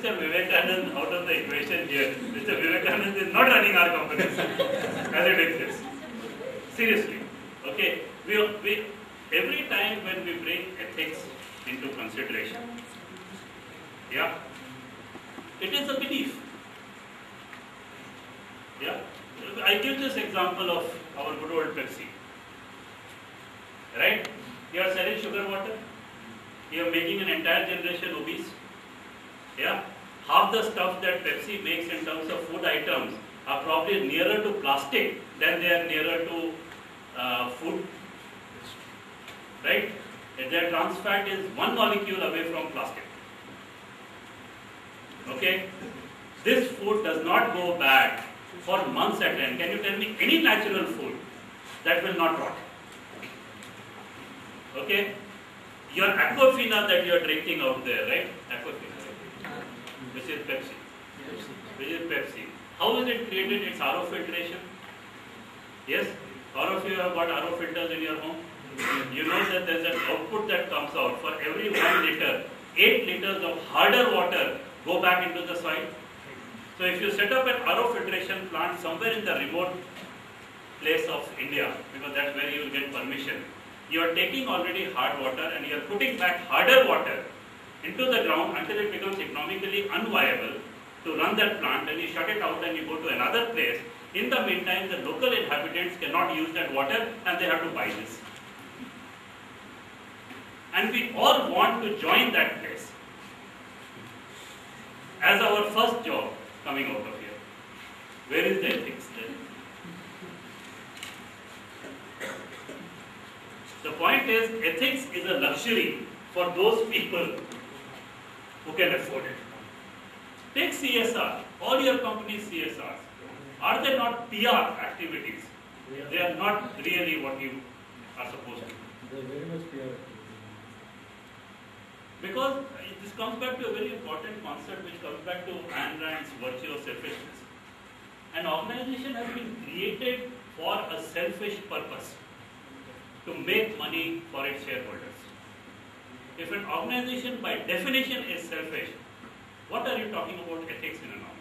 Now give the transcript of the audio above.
Mr. Vivekanand out of the equation here. Mr. Vivekanand is not running our company as it exists. Seriously. Okay? We every time when we bring ethics into consideration, yeah, it is a belief. Yeah? I give this example of our good old Pepsi. Right? You are selling sugar water. You are making an entire generation obese. Yeah? Half the stuff that Pepsi makes in terms of food items are probably nearer to plastic than they are nearer to food. Right? Their trans fat is one molecule away from plastic. Okay? This food does not go bad for months at end. Can you tell me any natural food that will not rot? Okay? Your Aquafina that you are drinking out there, right? Aquafina, which is Pepsi. Which is Pepsi. How is it created? It's RO filtration. Yes? All of you have got RO filters in your home. You know that there's an output that comes out. For every 1 liter, 8 liters of harder water go back into the soil. So if you set up an RO filtration plant somewhere in the remote place of India, because that's where you will get permission, you are taking already hard water and you are putting back harder water into the ground until it becomes economically unviable to run that plant, and you shut it out and you go to another place. In the meantime, the local inhabitants cannot use that water and they have to buy this. And we all want to join that place as our first job coming out of here. Where is the ethics then? The point is, ethics is a luxury for those people who can afford it. Take CSR, all your company's CSRs. Are they not PR activities? They are not really what you are supposed to do. They are very much PR. Because this comes back to a very important concept which comes back to Ayn Rand's virtue of selfishness. An organization has been created for a selfish purpose, to make money for its shareholders. If an organization by definition is selfish, what are you talking about ethics in an organization?